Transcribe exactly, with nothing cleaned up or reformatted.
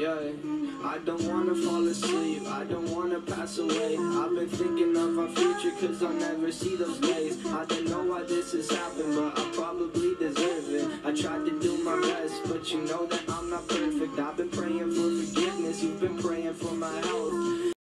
Yeah, I don't wanna fall asleep, I don't wanna pass away. I've been thinking of our future cause I'll never see those days. I don't know why this has happened, but I probably deserve it. I tried to do my best, but you know that I'm not perfect. I've been praying for forgiveness, you've been praying for my health.